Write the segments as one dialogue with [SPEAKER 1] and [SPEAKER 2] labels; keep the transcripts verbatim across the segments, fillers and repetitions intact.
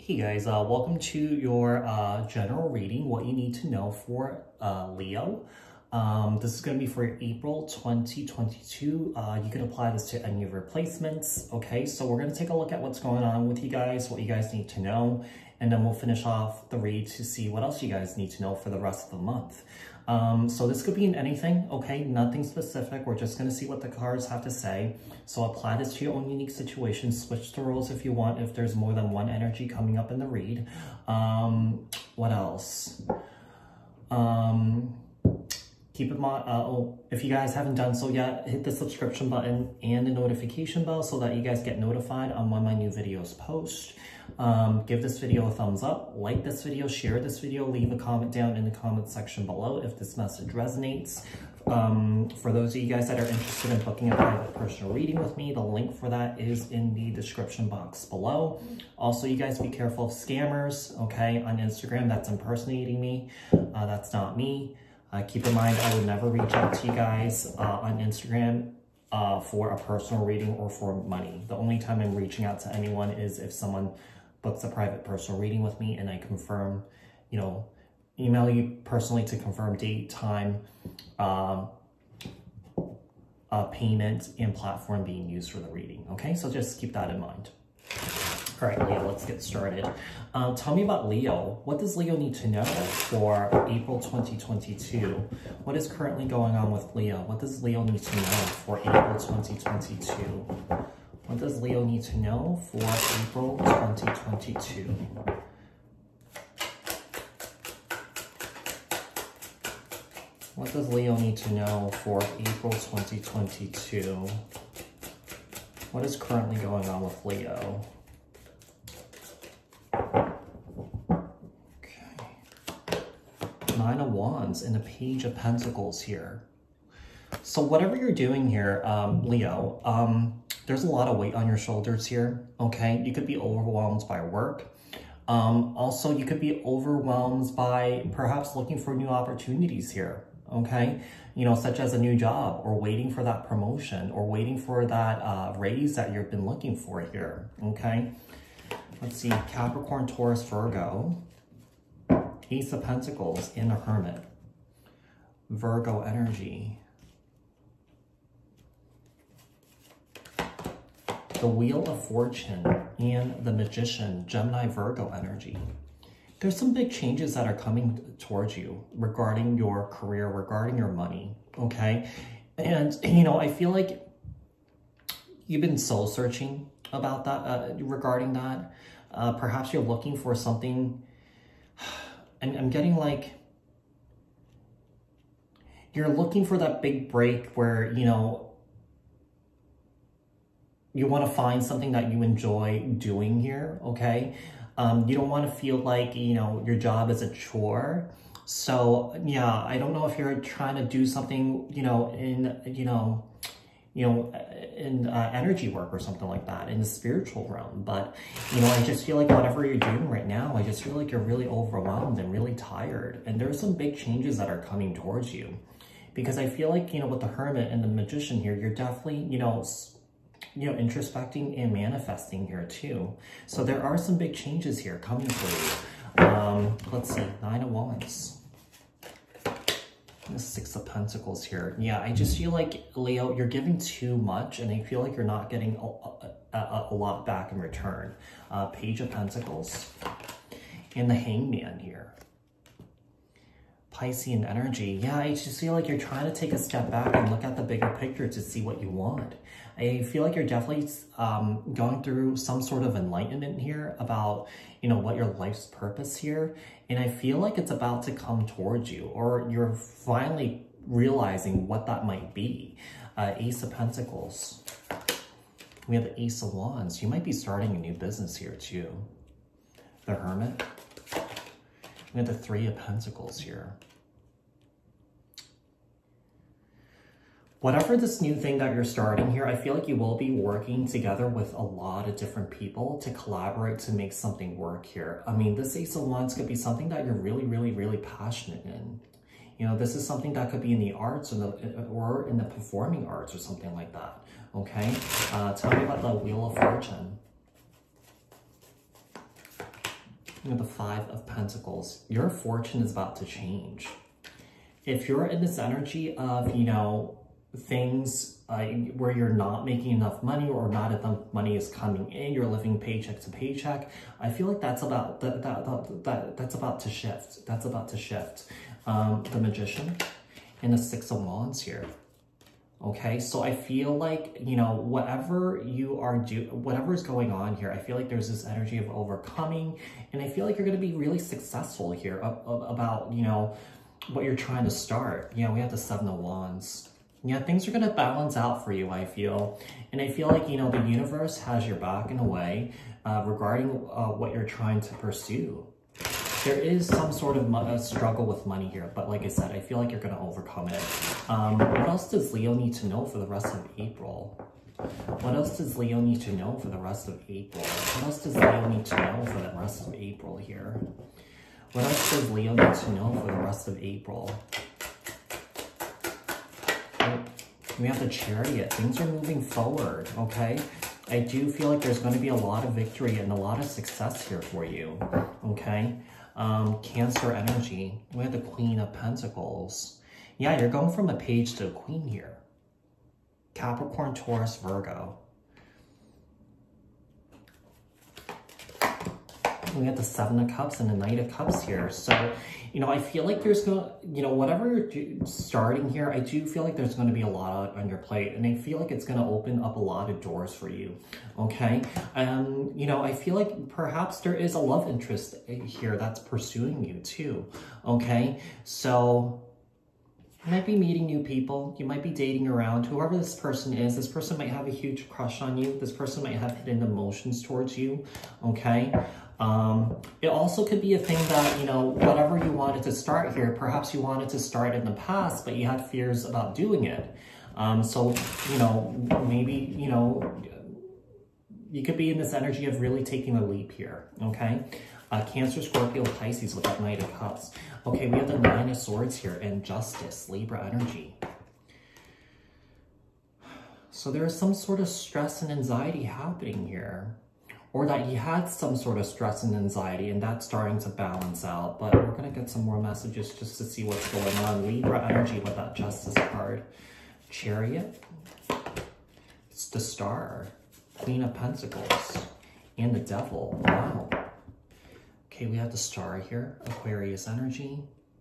[SPEAKER 1] Hey guys, uh, welcome to your uh, general reading, what you need to know for uh, Leo. Um, this is going to be for April twenty twenty-two. Uh, you can apply this to any of your placements. Okay, so we're going to take a look at what's going on with you guys, what you guys need to know, and then we'll finish off the read to see what else you guys need to know for the rest of the month. Um, so this could be in anything, okay? Nothing specific. We're just going to see what the cards have to say. So apply this to your own unique situation. Switch the roles if you want, if there's more than one energy coming up in the read. Um, what else? Um, keep in mind, uh, oh, if you guys haven't done so yet, hit the subscription button and the notification bell so that you guys get notified on when my new videos post. Um, give this video a thumbs up, like this video, share this video, leave a comment down in the comment section below if this message resonates. Um, for those of you guys that are interested in booking a private personal reading with me, the link for that is in the description box below. Also, you guys be careful of scammers, okay, on Instagram. That's impersonating me. Uh, that's not me. Uh, keep in mind, I would never reach out to you guys uh, on Instagram uh, for a personal reading or for money. The only time I'm reaching out to anyone is if someone books a private personal reading with me and I confirm, you know, email you personally to confirm date, time, um, uh, payment, and platform being used for the reading. Okay, so just keep that in mind. All right, Leo, let's get started. Um, tell me about Leo. What does Leo need to know for April twenty twenty-two? What is currently going on with Leo? What does Leo need to know for April twenty twenty-two? What does Leo need to know for April twenty twenty-two? What does Leo need to know for April twenty twenty-two? What is currently going on with Leo? Okay. Nine of Wands and a Page of Pentacles here. So whatever you're doing here, um, Leo, um, there's a lot of weight on your shoulders here, okay? You could be overwhelmed by work. Um, also, you could be overwhelmed by perhaps looking for new opportunities here, okay? You know, such as a new job or waiting for that promotion or waiting for that uh, raise that you've been looking for here, okay? Let's see, Capricorn, Taurus, Virgo, Ace of Pentacles, and the Hermit. Virgo energy. The Wheel of Fortune and the Magician, Gemini, Virgo energy. There's some big changes that are coming towards you regarding your career, regarding your money, okay? And, you know, I feel like you've been soul searching about that, uh, regarding that. Uh, perhaps you're looking for something, and I'm getting like, you're looking for that big break where, you know, you want to find something that you enjoy doing here, okay? Um, you don't want to feel like, you know, your job is a chore. So, yeah, I don't know if you're trying to do something, you know, in, you know, you know, in uh, energy work or something like that, in the spiritual realm. But, you know, I just feel like whatever you're doing right now, I just feel like you're really overwhelmed and really tired. And there's some big changes that are coming towards you. Because I feel like, you know, with the Hermit and the Magician here, you're definitely, you know, you know, introspecting and manifesting here too. So there are some big changes here coming for you. Um, let's see, Nine of Wands. The Six of Pentacles here. Yeah, I just feel like, Leo, you're giving too much and I feel like you're not getting a, a, a lot back in return. Uh, Page of Pentacles and the Hangman here. Piscean energy. Yeah, I just feel like you're trying to take a step back and look at the bigger picture to see what you want. I feel like you're definitely um, going through some sort of enlightenment here about, you know, what your life's purpose here. And I feel like it's about to come towards you, or you're finally realizing what that might be. Uh, Ace of Pentacles. We have the Ace of Wands. You might be starting a new business here too. The Hermit. We have the Three of Pentacles here. Whatever this new thing that you're starting here, I feel like you will be working together with a lot of different people to collaborate to make something work here. I mean, this Ace of Wands could be something that you're really, really, really passionate in. You know, this is something that could be in the arts or, the, or in the performing arts or something like that, okay? Uh, tell me about the Wheel of Fortune. You know, the Five of Pentacles. Your fortune is about to change. If you're in this energy of, you know, things uh, where you're not making enough money or not enough money is coming in, you're living paycheck to paycheck, I feel like that's about that that, that, that that's about to shift. That's about to shift. Um, the Magician and the Six of Wands here. Okay, so I feel like, you know, whatever you are do, whatever is going on here, I feel like there's this energy of overcoming, and I feel like you're going to be really successful here about, you know, what you're trying to start. You know, we have the Seven of Wands. Yeah, things are going to balance out for you, I feel. And I feel like, you know, the universe has your back in a way uh, regarding uh, what you're trying to pursue. There is some sort of uh, struggle with money here, but like I said, I feel like you're going to overcome it. Um, what else does Leo need to know for the rest of April? What else does Leo need to know for the rest of April? What else does Leo need to know for the rest of April here? What else does Leo need to know for the rest of April? Oh, we have the Chariot. Things are moving forward, okay? I do feel like there's going to be a lot of victory and a lot of success here for you, okay? Um, Cancer energy. We have the Queen of Pentacles. Yeah, you're going from a page to a queen here. Capricorn, Taurus, Virgo. We have the Seven of Cups and the Knight of Cups here. So, you know, I feel like there's going to, you know, whatever you're starting here, I do feel like there's going to be a lot on your plate. And I feel like it's going to open up a lot of doors for you. Okay. Um, you know, I feel like perhaps there is a love interest here that's pursuing you too. Okay. So you might be meeting new people. You might be dating around. Whoever this person is, this person might have a huge crush on you. This person might have hidden emotions towards you. Okay. Um, it also could be a thing that, you know, whatever you wanted to start here, perhaps you wanted to start in the past, but you had fears about doing it. Um, so, you know, maybe, you know, you could be in this energy of really taking a leap here, okay? Uh, Cancer, Scorpio, Pisces with that Knight of Cups. Okay, we have the Nine of Swords here and Justice, Libra energy. So there is some sort of stress and anxiety happening here. Or that you had some sort of stress and anxiety and that's starting to balance out. But we're going to get some more messages just to see what's going on. Libra energy with that Justice card. Chariot. It's the Star. Queen of Pentacles. And the Devil. Wow. Okay, we have the Star here. Aquarius energy.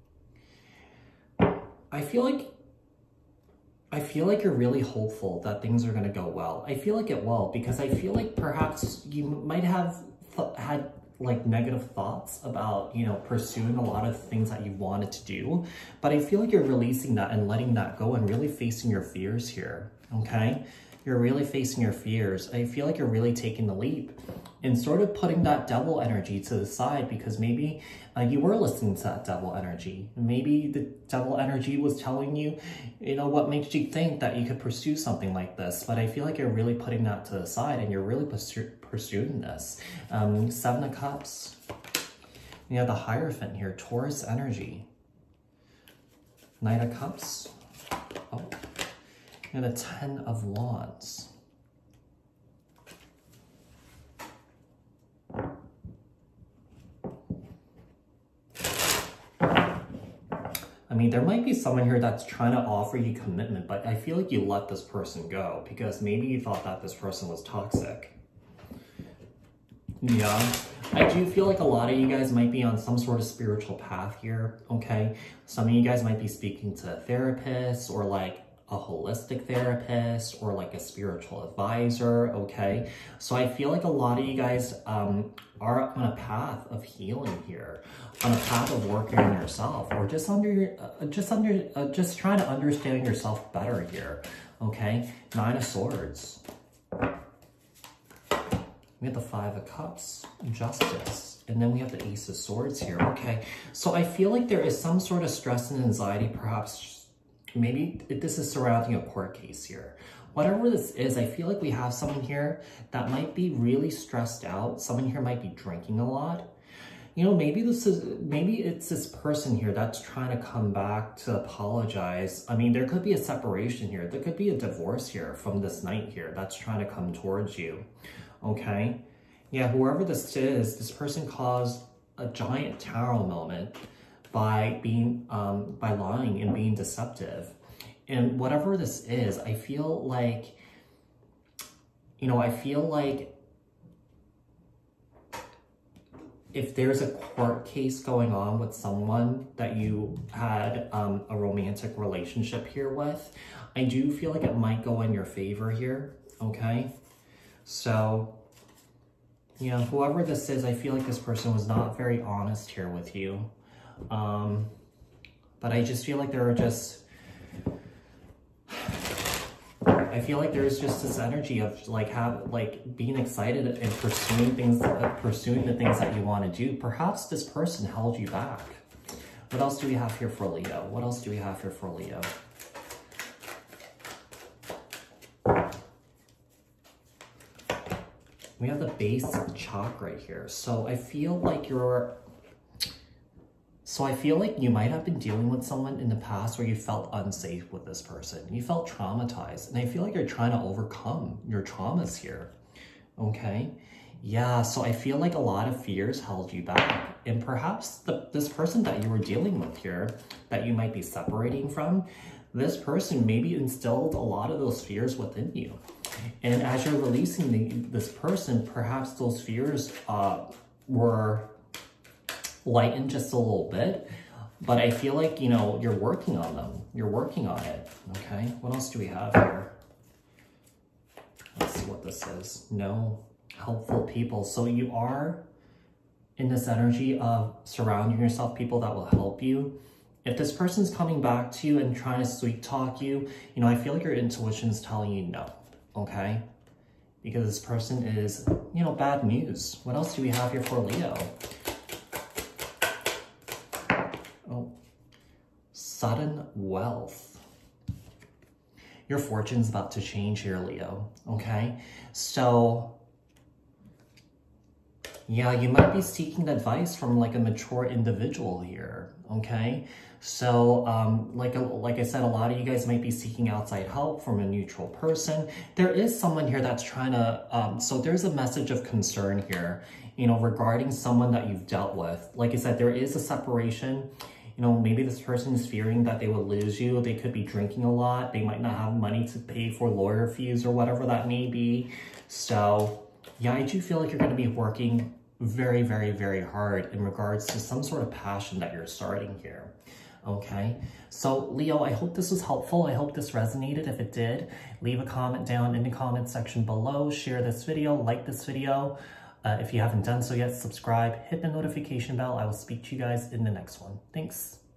[SPEAKER 1] I feel like I feel like you're really hopeful that things are going to go well. I feel like it will, because I feel like perhaps you might have th had like negative thoughts about, you know, pursuing a lot of things that you wanted to do. But I feel like you're releasing that and letting that go and really facing your fears here, okay? You're really facing your fears. I feel like you're really taking the leap and sort of putting that devil energy to the side, because maybe uh, you were listening to that devil energy. Maybe the devil energy was telling you, you know, what makes you think that you could pursue something like this. But I feel like you're really putting that to the side and you're really pursu pursuing this. Um, Seven of Cups. You have the Hierophant here, Taurus energy. Knight of Cups. Oh. And a Ten of Wands. I mean, there might be someone here that's trying to offer you commitment, but I feel like you let this person go because maybe you thought that this person was toxic. Yeah, I do feel like a lot of you guys might be on some sort of spiritual path here, okay? Some of you guys might be speaking to a therapist or like a holistic therapist or like a spiritual advisor, okay? So I feel like a lot of you guys um, are on a path of healing here, on a path of working on yourself, or just under, uh, just under, uh, just trying to understand yourself better here, okay? Nine of Swords. We have the Five of Cups, Justice, and then we have the Ace of Swords here, okay? So I feel like there is some sort of stress and anxiety, perhaps. Maybe this is surrounding a court case here. Whatever this is, I feel like we have someone here that might be really stressed out. Someone here might be drinking a lot. You know, maybe this is, maybe it's this person here that's trying to come back to apologize. I mean, there could be a separation here. There could be a divorce here from this knight here that's trying to come towards you. Okay? Yeah, whoever this is, this person caused a giant tarot moment by being, um, by lying and being deceptive. And whatever this is, I feel like, you know, I feel like if there's a court case going on with someone that you had um, a romantic relationship here with, I do feel like it might go in your favor here, okay? So, you know, whoever this is, I feel like this person was not very honest here with you. Um, but I just feel like there are just... I feel like there's just this energy of like have like being excited and pursuing things, uh, pursuing the things that you want to do. Perhaps this person held you back. What else do we have here for Leo? What else do we have here for Leo? We have the base chakra here. So I feel like you're... So I feel like you might have been dealing with someone in the past where you felt unsafe with this person. You felt traumatized. And I feel like you're trying to overcome your traumas here. Okay? Yeah, so I feel like a lot of fears held you back. And perhaps the, this person that you were dealing with here, that you might be separating from, this person maybe instilled a lot of those fears within you. And as you're releasing the, this person, perhaps those fears uh, were... lighten just a little bit, but I feel like, you know, you're working on them. You're working on it, okay? What else do we have here? Let's see what this is. No, helpful people. So you are in this energy of surrounding yourself people that will help you. If this person's coming back to you and trying to sweet talk you, you know, I feel like your intuition is telling you no, okay? Because this person is, you know, bad news. What else do we have here for Leo? Oh, sudden wealth. Your fortune's about to change here, Leo, okay? So, yeah, you might be seeking advice from like a mature individual here, okay? So, um, like, a, like I said, a lot of you guys might be seeking outside help from a neutral person. There is someone here that's trying to, um, so there's a message of concern here, you know, regarding someone that you've dealt with. Like I said, there is a separation. You know, maybe this person is fearing that they will lose you. They could be drinking a lot. They might not have money to pay for lawyer fees or whatever that may be. So, yeah, I do feel like you're going to be working very, very, very hard in regards to some sort of passion that you're starting here. Okay, so Leo, I hope this was helpful. I hope this resonated. If it did, leave a comment down in the comment section below. Share this video, like this video. Uh, if you haven't done so yet, subscribe, hit the notification bell. I will speak to you guys in the next one. Thanks.